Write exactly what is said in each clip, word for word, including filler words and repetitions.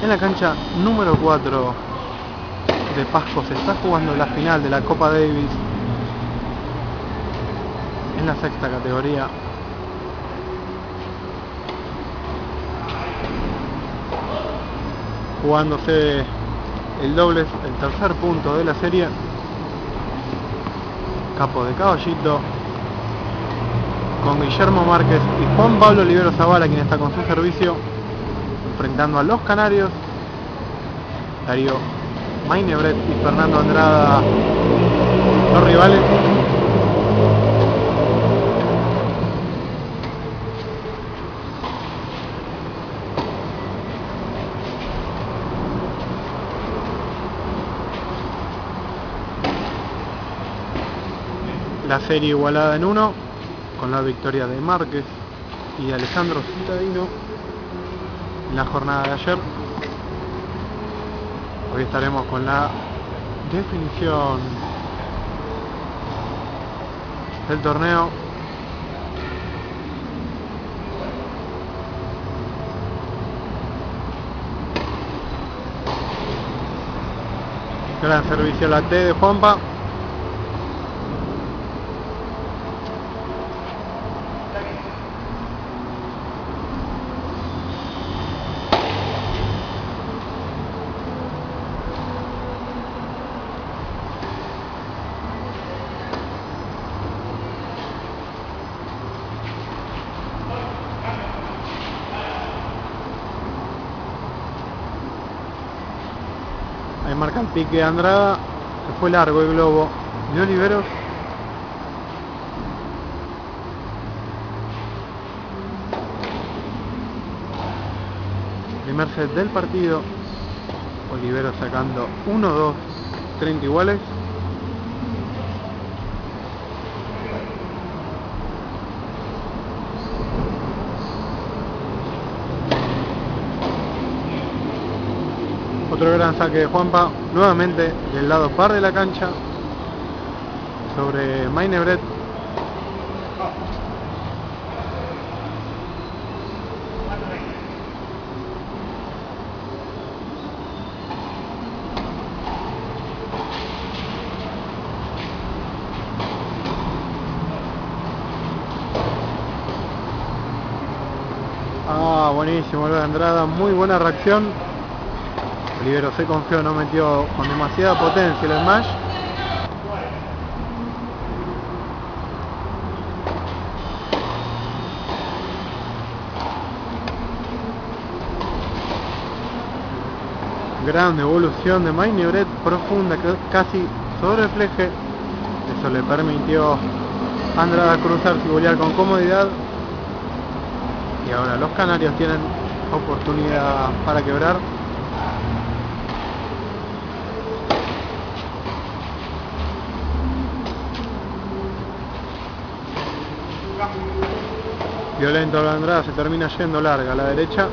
En la cancha número cuatro de Pasco se está jugando la final de la Copa Davis en la sexta categoría. Jugándose el dobles, el tercer punto de la serie. Capo de Caballito con Guillermo Márquez y Juan Pablo Olivero Zavala, quien está con su servicio, enfrentando a los canarios Darío Maynebret y Fernando Andrada, los rivales. La serie igualada en uno, con la victoria de Márquez y de Alejandro Citadino en la jornada de ayer. Hoy estaremos con la definición del torneo. Gran servicio a la T de Juanpa. Ahí marca el pique de Andrada. Se fue largo el globo de Oliveros. Primer set del partido. Oliveros sacando uno dos, treinta iguales. Otro gran saque de Juanpa, nuevamente del lado par de la cancha, sobre Maynebret. Ah, buenísimo lo de Andrada, muy buena reacción. Olivero se confió, no metió con demasiada potencia el smash. Gran devolución de Maynebret, profunda, casi sobre el fleje. Eso le permitió a Andrada cruzar y golear con comodidad. Y ahora los canarios tienen oportunidad para quebrar. Violento la Andrada, se termina yendo larga a la derecha.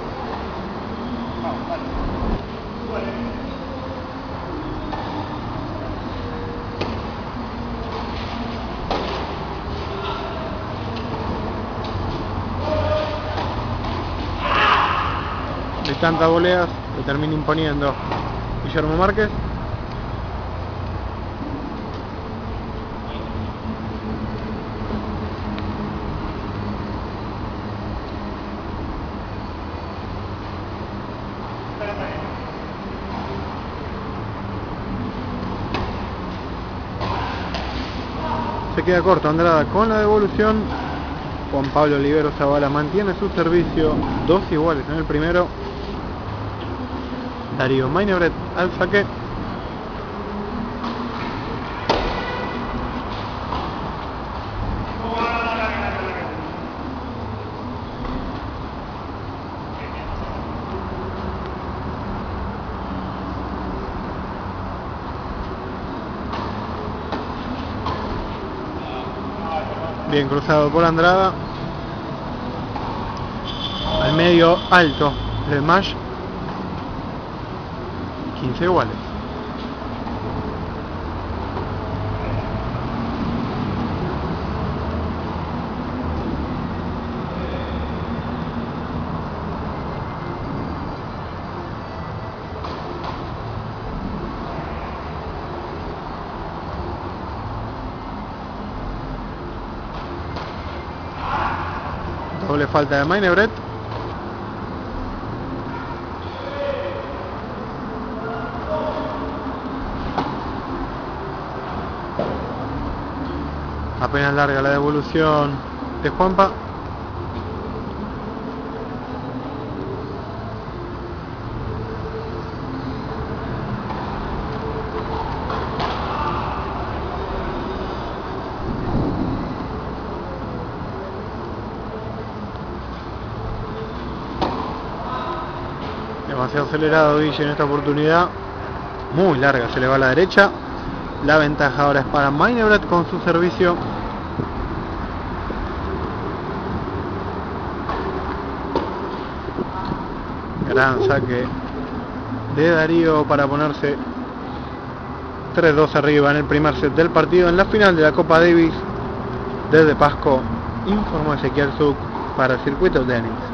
De tantas voleas le termina imponiendo Guillermo Márquez. Se queda corto Andrada con la devolución. Juan Pablo Olivero Zavala mantiene su servicio, dos iguales en el primero. Darío Maynebret al saque. Bien cruzado por Andrada. Al medio alto de Smash. quince iguales. Doble falta de Maynebret. Apenas larga la devolución de Juanpa. Demasiado acelerado Guille en esta oportunidad. Muy larga, se le va a la derecha. La ventaja ahora es para Maynebret con su servicio. Gran saque de Darío para ponerse tres dos arriba en el primer set del partido en la final de la Copa Davis. Desde Pasco informó Ezequiel Zuc para el Circuito Tenis.